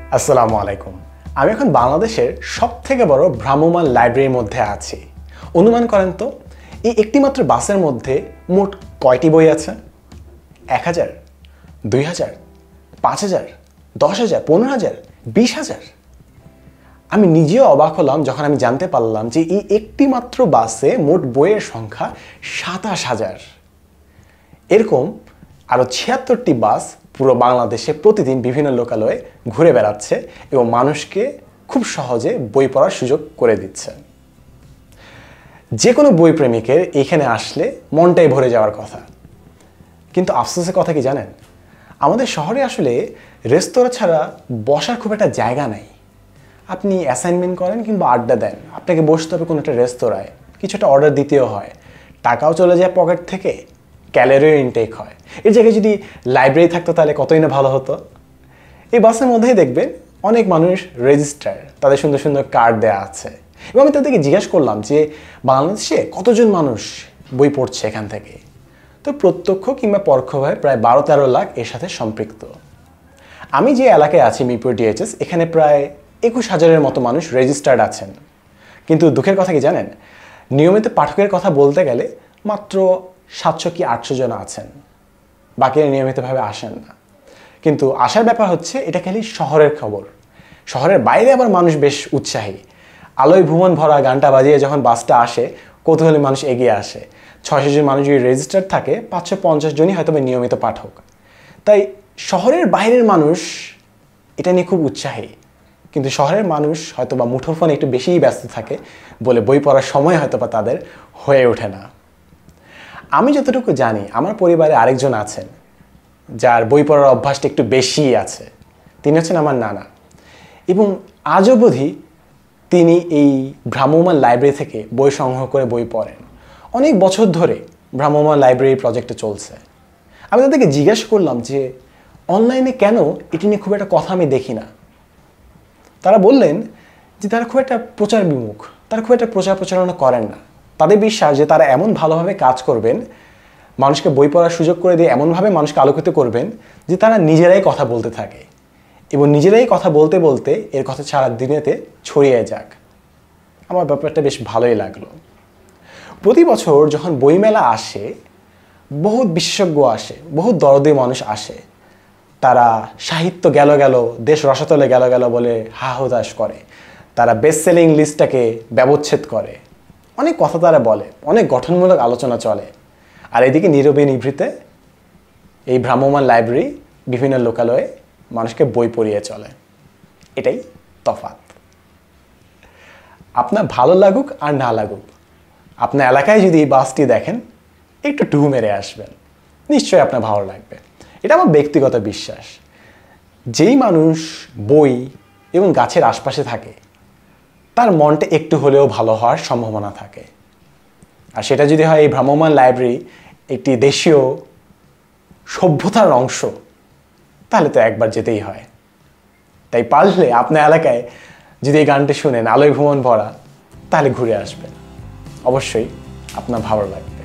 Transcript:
আসসালামু আলাইকুম। আমি এখন বাংলাদেশের সবথেকে বড় ভ্রাম্যমাণ লাইব্রেরির মধ্যে আছি। অনুমান করেন তো এই একটি মাত্র বাসের মধ্যে মোট কয়টি বই আছে? 1000, 2000, 5000, 10000, 15000, 20000। আমি নিজেও অবাক হলাম যখন আমি জানতে পারলাম যে এই একটি মাত্র বাসে মোট বইয়ের সংখ্যা 27000। এরকম আরও 76টি বাস পুরো বাংলাদেশে প্রতিদিন বিভিন্ন লোকালয়ে ঘুরে বেড়াচ্ছে এবং মানুষকে খুব সহজে বই পড়ার সুযোগ করে দিচ্ছে। যে কোনো বই প্রেমিকের এখানে আসলে মনটাই ভরে যাওয়ার কথা। কিন্তু আফসোসের কথা কি জানেন, আমাদের শহরে আসলে রেস্তোরাঁ ছাড়া বসার খুব একটা জায়গা নাই। আপনি অ্যাসাইনমেন্ট করেন কিংবা আড্ডা দেন, আপনাকে বসতে হবে কোনো একটা রেস্তোরাঁয়, কিছুটা অর্ডার দিতেও হয়, টাকাও চলে যায় পকেট থেকে, ক্যালোরিও ইনটেক হয়। এর জায়গায় যদি লাইব্রেরি থাকতো তাহলে কতই না ভালো হতো। এই বাসের মধ্যেই দেখবেন অনেক মানুষ রেজিস্টার, তাদের সুন্দর সুন্দর কার্ড দেওয়া আছে। এবং আমি তাদেরকে জিজ্ঞাসা করলাম যে বাংলাদেশে কতজন মানুষ বই পড়ছে এখান থেকে। তো প্রত্যক্ষ কিংবা পরোক্ষভাবে প্রায় 12-13 লাখ এর সাথে সম্পৃক্ত। আমি যে এলাকায় আছি মিরপুর ডিএইচএস, এখানে প্রায় 21000-এর মতো মানুষ রেজিস্টার্ড আছেন। কিন্তু দুঃখের কথা কি জানেন, নিয়মিত পাঠকের কথা বলতে গেলে মাত্র 700 কি 800 জন আছেন, বাকিরা নিয়মিতভাবে আসেন না। কিন্তু আসার ব্যাপার হচ্ছে এটা খালি শহরের খবর। শহরের বাইরে আবার মানুষ বেশ উৎসাহী। আলোয় ভুবন ভরা গানটা বাজিয়ে যখন বাসটা আসে, কৌতূহলী মানুষ এগিয়ে আসে। 600 জন মানুষ যদি রেজিস্টার থাকে, 550 জনই হয়তো নিয়মিত পাঠক। তাই শহরের বাইরের মানুষ এটা নিয়ে খুব উৎসাহী। কিন্তু শহরের মানুষ হয়তো বা মুঠোফোনে একটু বেশিই ব্যস্ত থাকে বলে বই পড়ার সময় হয়তো বা তাদের হয়ে ওঠে না। আমি যতটুকু জানি আমার পরিবারে আরেকজন আছেন যার বই পড়ার অভ্যাসটা একটু বেশিই আছে। তিনি হচ্ছেন আমার নানা, এবং আজ অবধি তিনি এই ভ্রাম্যমাণ লাইব্রেরি থেকে বই সংগ্রহ করে বই পড়েন। অনেক বছর ধরে ভ্রাম্যমাণ লাইব্রেরি প্রজেক্টে চলছে। আমি তাদেরকে জিজ্ঞাসা করলাম যে অনলাইনে কেন এটি নিয়ে খুব একটা কথা আমি দেখি না। তারা বললেন যে তারা খুব একটা প্রচার বিমুখ, তারা খুব একটা প্রচার প্রচারণা করেন না। তাদের বিশ্বাস যে তারা এমন ভালোভাবে কাজ করবেন, মানুষকে বই পড়ার সুযোগ করে দিয়ে এমনভাবে মানুষকে আলোকিত করবেন যে তারা নিজেরাই কথা বলতে থাকে এবং নিজেরাই কথা বলতে বলতে এর কথা সারা দিনেতে ছড়িয়ে যাক। আমার ব্যাপারটা বেশ ভালোই লাগলো। প্রতি বছর যখন বইমেলা আসে, বহুত বিশেষজ্ঞ আসে, বহুত দরদি মানুষ আসে। তারা সাহিত্য গেল গেল, দেশ রসাতলে গেল গেল বলে হা হুতাশ করে। তারা বেস্ট সেলিং লিস্টটাকে ব্যবচ্ছেদ করে, অনেক কথা তারা বলে, অনেক গঠনমূলক আলোচনা চলে। আর এদিকে নীরবে নিভৃতে এই ভ্রাম্যমাণ লাইব্রেরি বিভিন্ন লোকালয়ে মানুষকে বই পড়িয়ে চলে। এটাই তফাৎ। আপনার ভালো লাগুক আর না লাগুক, আপনার এলাকায় যদি এই বাসটি দেখেন, একটু টু মেরে আসবেন, নিশ্চয়ই আপনার ভালো লাগবে। এটা আমার ব্যক্তিগত বিশ্বাস। যেই মানুষ বই এবং গাছের আশপাশে থাকে, তার মনটা একটু হলেও ভালো হওয়ার সম্ভাবনা থাকে। আর সেটা যদি হয় এই ভ্রাম্যমাণ লাইব্রেরি একটি দেশীয় সভ্যতার অংশ, তাহলে তো একবার যেতেই হয়। তাই পারলে আপনার এলাকায় যদি এই গানটি শুনেন, আলোয় ভুবন ভরা, তাহলে ঘুরে আসবেন। অবশ্যই আপনার ভালো লাগবে।